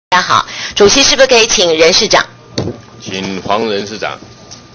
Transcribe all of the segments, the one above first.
大家好，主席是不是可以请任市长？ 请黄任市长。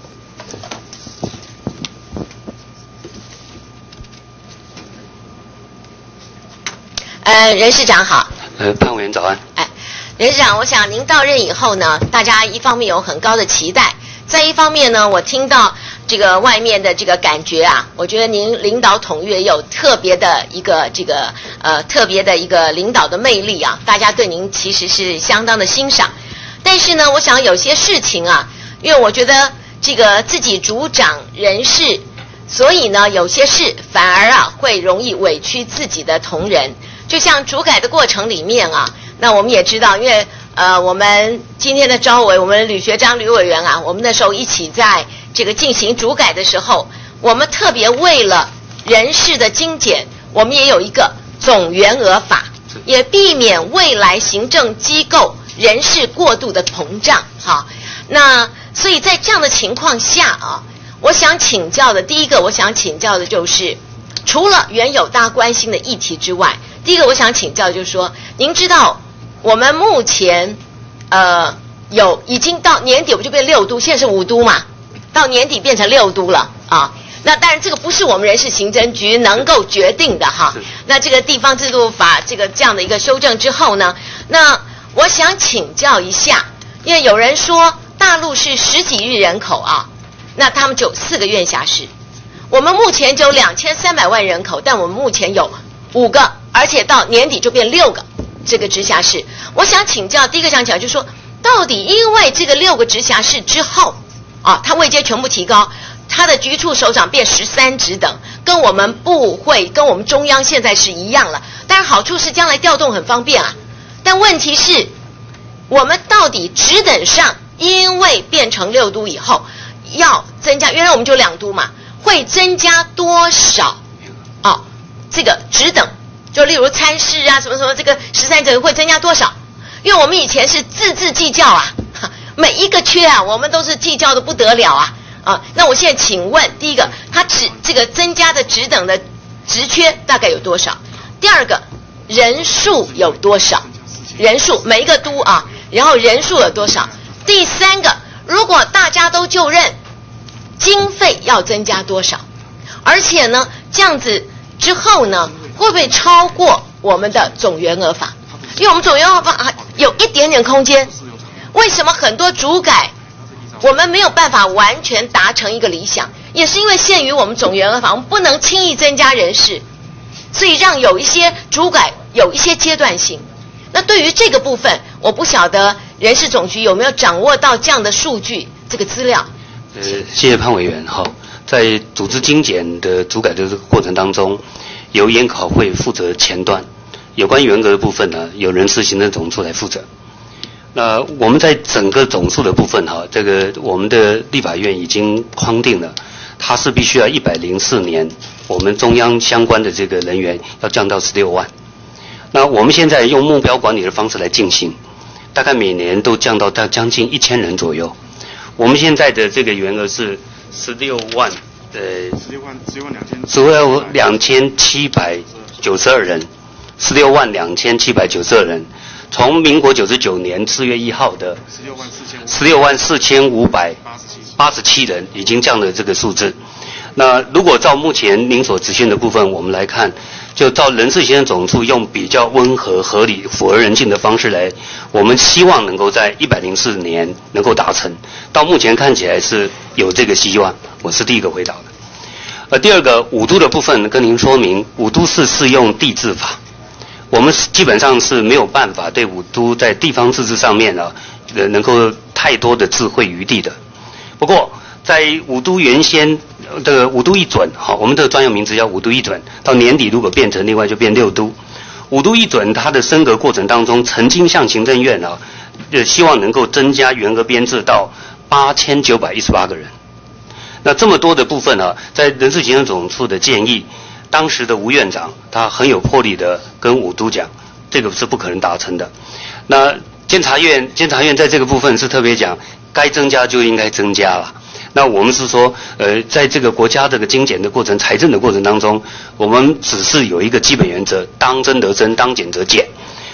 任市长好。 潘委员早安。 任市长，我想您到任以后呢，大家一方面有很高的期待，再一方面呢，我听到这个外面的这个感觉啊，我觉得您领导统御有特别的一个特别的一个领导的魅力啊，大家对您其实是相当的欣赏。但是呢，我想有些事情啊，因为我觉得这个自己主掌人事，所以呢，有些事反而啊会容易委屈自己的同仁。就像主改的过程里面啊，那我们也知道，因为我们今天的召委，我们吕学章吕委员啊，我们那时候一起在这个进行主改的时候，我们特别为了人事的精简，我们也有一个总员额法，也避免未来行政机构人事过度的膨胀。好，那所以在这样的情况下啊，我想请教的第一个，我想请教的就是，除了原有大家关心的议题之外，第一个我想请教就是说，您知道我们目前已经到年底我们就变6都，现在是5都嘛，到年底变成6都了啊。那当然这个不是我们人事行政局能够决定的哈。那这个地方制度法这样的一个修正之后呢，那我想请教一下，因为有人说大陆是10几亿人口啊，那他们就4个院辖市，我们目前只有2300万人口，但我们目前有5个，而且到年底就变6个这个直辖市。我想请教，第一个想讲就是说，到底因为这个6个直辖市之后啊，它位阶全部提高，它的局处首长变13职等，跟我们部会跟我们中央现在是一样了。当然好处是将来调动很方便啊，但问题是我们到底职等上，因为变成6都以后要增加，原来我们就2都嘛，会增加多少啊？这个职等，就例如参事啊什么什么，这个13职会增加多少？因为我们以前是字计较啊，每一个缺啊，我们都是计较的不得了啊。那我现在请问，第一个，它这个增加的职等的职缺大概有多少？第二个，人数有多少？人数每一个都啊，然后人数有多少？第三个，如果大家都就任，经费要增加多少？而且呢，这样子之后呢，会不会超过我们的总员额法？因为我们总员额法有一点点空间，为什么很多主改我们没有办法完全达成一个理想？也是因为限于我们总员额法，我们不能轻易增加人事，所以让有一些主改有一些阶段性。那对于这个部分，我不晓得人事总局有没有掌握到这样的数据这个资料。 谢谢潘委员。好，在组织精简的主改的这个过程当中，由研考会负责前段，有关员额的部分呢，由人事行政总处来负责。那我们在整个总数的部分哈，这个我们的立法院已经框定了，它是必须要104年，我们中央相关的这个人员要降到16万。那我们现在用目标管理的方式来进行，大概每年都降到将近1000人左右。我们现在的这个员额是16万2792人，16万2792人。从民国99年4月1号的16万4587人，已经降了这个数字。那如果照目前您所执行的部分，我们来看，就照人事行政总处用比较温和、合理、符合人性的方式来，我们希望能够在104年能够达成。到目前看起来是有这个希望，我是第一个回答的。第二个5都的部分跟您说明，5都是适用地制法。我们基本上是没有办法对5都在地方自治上面能够太多的智慧余地的。不过在5都原先这个5都一准，好，我们这个专有名词叫5都一准，到年底如果变成另外就变6都。5都一准它的升格过程当中，曾经向行政院希望能够增加员额编制到8918个人。那这么多的部分在人事行政总处的建议，当时的吴院长他很有魄力的跟5都讲，这个是不可能达成的。那监察院在这个部分是特别讲，该增加就应该增加了。那我们是说，在这个国家这个精简的过程、财政的过程当中，我们只是有一个基本原则：当增得增，当减则减。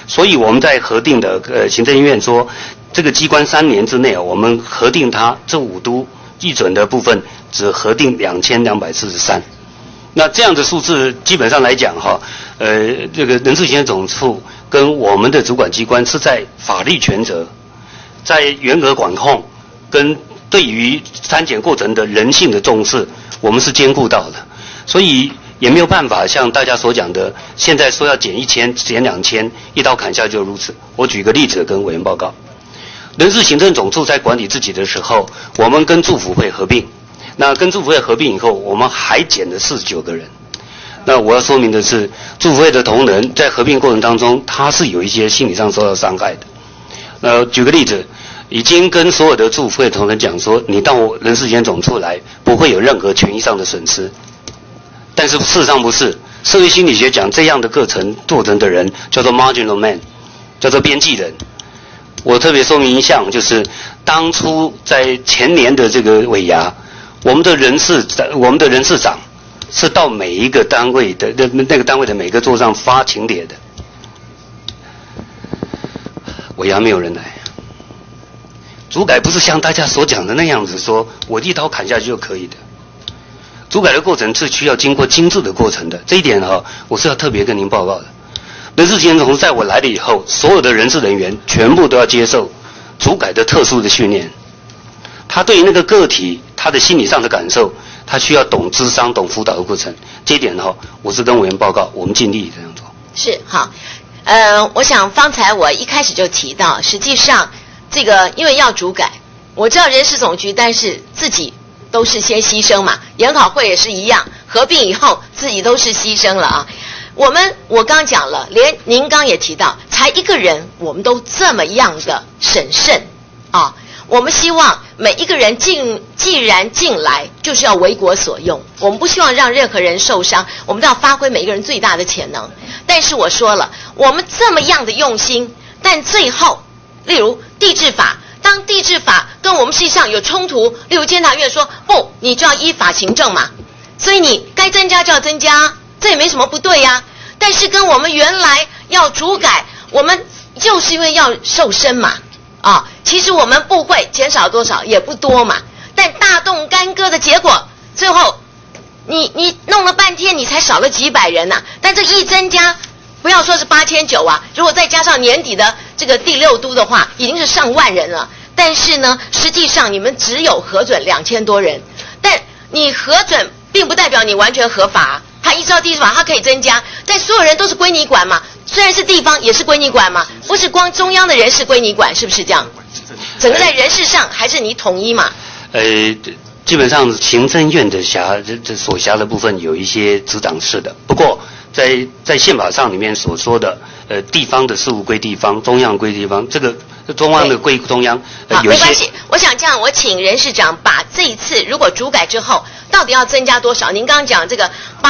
所以我们在核定的行政院说，这个机关3年之内，我们核定它这5都议准的部分只核定2243。那这样的数字基本上来讲哈，这个人事行政总处跟我们的主管机关是在法律权责，在员额管控跟对于参检过程的人性的重视，我们是兼顾到的，所以也没有办法像大家所讲的，现在说要减1000、减2000，一刀砍下就如此。我举个例子跟委员报告，人事行政总处在管理自己的时候，我们跟驻辅会合并，那跟驻辅会合并以后，我们还减了49个人。那我要说明的是，驻辅会的同仁在合并过程当中，他是有一些心理上受到伤害的。举个例子，已经跟所有的驻辅会同仁讲说，你到我人事行政总处来，不会有任何权益上的损失。但是事实上不是，社会心理学讲这样的过程的人叫做 marginal man， 叫做边际人。我特别说明一项，就是当初在前年的这个尾牙，我们的人事长是到每一个单位的那个单位的每个桌上发请帖的，尾牙没有人来。主改不是像大家所讲的那样子，说我一刀砍下去就可以的。主改的过程是需要经过精致的过程的，这一点我是要特别跟您报告的。人事行政总处在我来了以后，所有的人事人员全部都要接受主改的特殊的训练。他对于那个个体他的心理上的感受，他需要懂諮商、懂辅导的过程。这一点我是跟委员报告，我们尽力这样做。 是好，我想方才我一开始就提到，实际上这个因为要主改，我知道人事总局，但是自己都是先牺牲嘛，研考会也是一样，合并以后自己都是牺牲了啊。我刚讲了，连您刚也提到，才一个人，我们都这么样的审慎啊。我们希望每一个人既然进来，就是要为国所用。我们不希望让任何人受伤，我们都要发挥每一个人最大的潜能。但是我说了，我们这么样的用心，但最后，例如地制法，当地制法跟我们实际上有冲突，例如监察院说不，你就要依法行政嘛，所以你该增加就要增加，这也没什么不对呀。但是跟我们原来要主改，我们就是因为要瘦身嘛，其实我们部会减少多少也不多嘛，但大动干戈的结果，最后你弄了半天，你才少了几百人呐，但这一增加，不要说是8900啊，如果再加上年底的这个第6都的话，已经是上万人了。但是呢，实际上你们只有核准2000多人，但你核准并不代表你完全合法，它依照地制法它可以增加，但所有人都是归你管嘛，虽然是地方也是归你管嘛，不是光中央的人事归你管，是不是这样？整个在人事上还是你统一嘛？ 基本上行政院的所辖的部分有一些执掌式的，不过在宪法上里面所说的，地方的事务归地方，中央归地方，这个中央的归中央。有一些没关系， 我想这样，我请人事长把这一次如果主改之后，到底要增加多少？您刚刚讲这个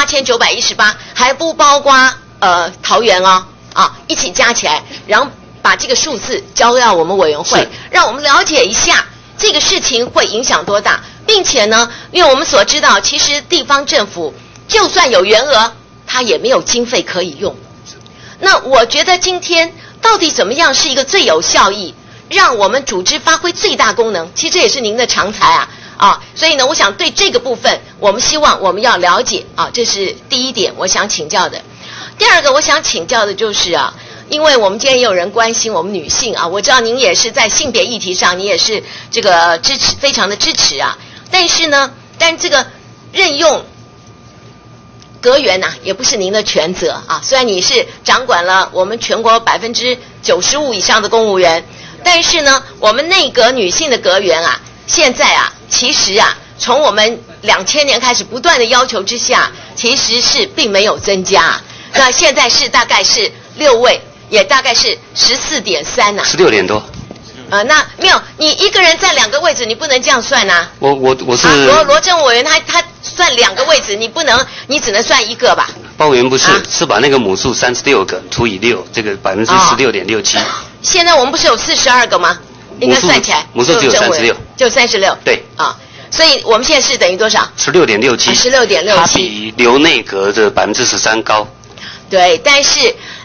8918，还不包括桃园一起加起来，然后把这个数字交到我们委员会，让我们了解一下这个事情会影响多大，并且呢，因为我们所知道，其实地方政府就算有员额，它也没有经费可以用。那我觉得今天到底怎么样是一个最有效益，让我们组织发挥最大功能？其实这也是您的长才所以呢，我想对这个部分，我们希望我们要了解这是第一点我想请教的。第二个我想请教的就是因为我们今天也有人关心我们女性我知道您也是在性别议题上，你也是这个支持，非常的支持但是呢，这个任用阁员也不是您的全责虽然你是掌管了我们全国95%以上的公务员，但是呢，我们内阁女性的阁员现在其实从我们2000年开始不断的要求之下，其实是并没有增加那现在是大概是6位，也大概是14.3 16点多。 那没有，你一个人占2个位置，你不能这样算我是罗政委员他算2个位置，你只能算1个吧？ 包委员不是，是把那个母数36个除以6，这个16.67%。 现在我们不是有42个吗？应该算起来母数只有36， 就36。 对所以我们现在是等于多少 ？16.67%， 16.67%， 它比留内阁的13%高。 对，但是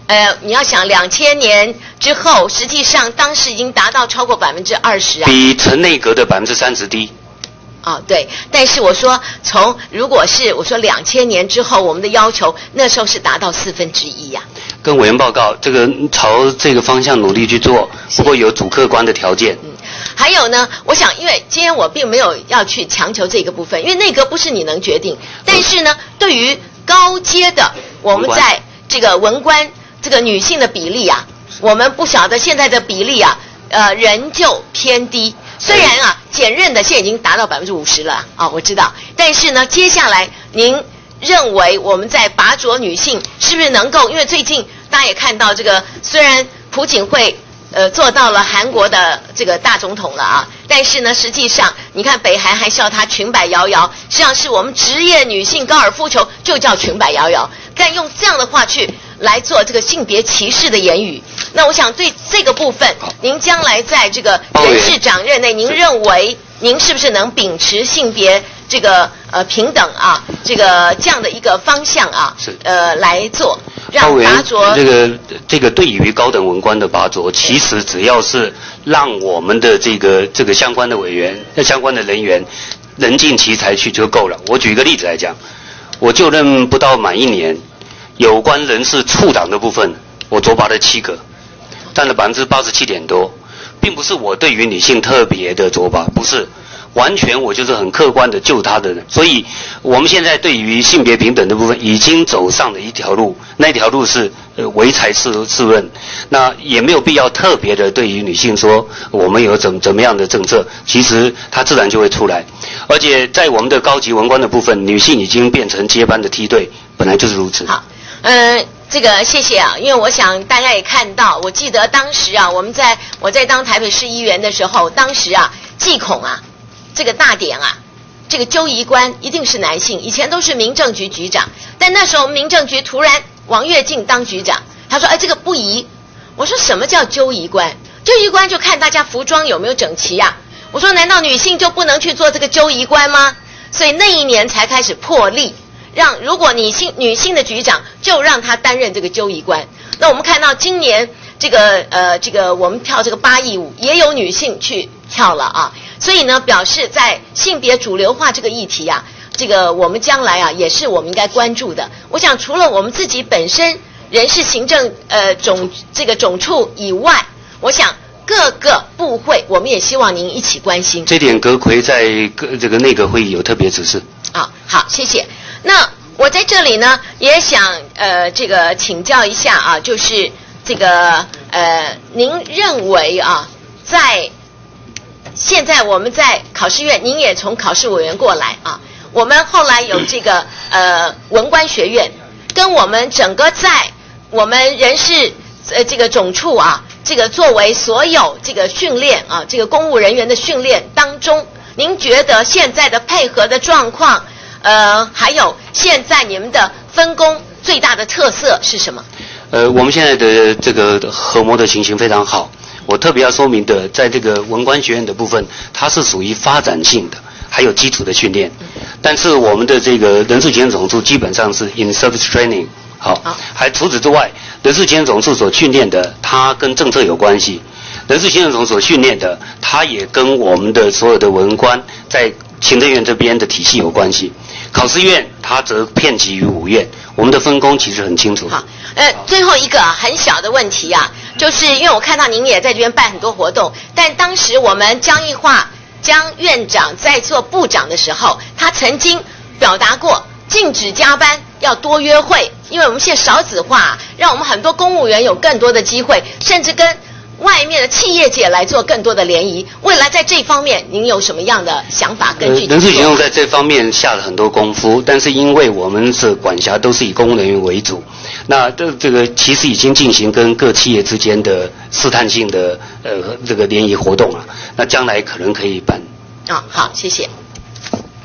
你要想2000年之后，实际上当时已经达到超过20%啊， 比陈内阁的30%低。 哦，对，但是我说如果是我说2000年之后，我们的要求那时候是达到1/4呀。 跟委员报告，这个朝这个方向努力去做，不过有主客观的条件。 还有呢，我想，因为今天我并没有要去强求这个部分，因为内阁不是你能决定。但是呢，对于高阶的，我们在这个文官这个女性的比例啊，我们不晓得现在的比例啊，仍旧偏低。虽然啊，检任的现在已经达到50%了啊，我知道。但是呢，接下来您认为我们在拔擢女性是不是能够？因为最近大家也看到这个，虽然朴槿惠做到了韩国的这个大总统了啊，但是呢，实际上你看北韩还笑她裙摆摇摇，实际上是我们职业女性高尔夫球就叫裙摆摇摇，但用这样的话去来做这个性别歧视的言语。那我想对这个部分，您将来在这个人事长任内，您认为您是不是能秉持性别这个平等啊，这样的一个方向啊，来做，让拔擢这个对于高等文官的拔擢，其实只要是让我们的这个相关的委员、相关的人员人尽其才去就够了。我举一个例子来讲，我就任不到满1年，有关人事处长的部分，我擢拔了7个，占了87%点多，并不是我对于女性特别的擢拔，不是。完全我就是很客观的就他的人，所以我们现在对于性别平等的部分已经走上了一条路，那条路是唯才是任，那也没有必要特别的对于女性说我们有怎么样的政策，其实它自然就会出来。而且在我们的高级文官的部分，女性已经变成接班的梯队，本来就是如此。 好，这个谢谢啊，因为我想大家也看到，我记得当时啊，我在当台北市议员的时候，当时啊，技恐啊。这个大典啊，这个纠仪官一定是男性，以前都是民政局局长，但那时候民政局突然王跃进当局长，他说这个不宜。我说什么叫纠仪官？纠仪官就看大家服装有没有整齐呀。我说难道女性就不能去做这个纠仪官吗？所以那一年才开始破例，让如果女性的局长就让她担任这个纠仪官。那我们看到今年这个我们跳这个8亿舞也有女性去跳了啊。所以呢，表示在性别主流化这个议题啊，这个我们将来啊也是我们应该关注的。我想除了我们自己本身人事行政总处以外，我想各个部会我们也希望您一起关心。 这点阁揆在这个内阁会议有特别指示。 好，谢谢。那我在这里呢也想这个请教一下啊，就是这个您认为啊，在现在我们在考试院，您也从考试委员过来啊。我们后来有这个文官学院，跟我们整个在我们人事这个总处啊，这个作为所有这个训练啊，这个公务人员的训练当中，您觉得现在的配合的状况，还有现在你们的分工最大的特色是什么？ 我们现在的这个合模的情形非常好。我特别要说明的，在这个文官学院的部分，它是属于发展性的，还有基础的训练。但是我们的这个人事行政总处基本上是 in service training， 还除此之外，人事行政总处所训练的，它跟政策有关系；人事行政总处所训练的，它也跟我们的所有的文官在行政院这边的体系有关系。考试院它则遍及于5院，我们的分工其实很清楚。 好，最后一个很小的问题啊，就是因为我看到您也在这边办很多活动，但当时我们江院长在做部长的时候，他曾经表达过禁止加班，要多约会，因为我们现在少子化，让我们很多公务员有更多的机会，甚至跟外面的企业界来做更多的联谊。未来在这方面您有什么样的想法跟具体人事行政在这方面下了很多功夫，但是因为我们是管辖都是以公务人员为主，那这个其实已经进行跟各企业之间的试探性的这个联谊活动了，那将来可能可以办。 好，谢谢。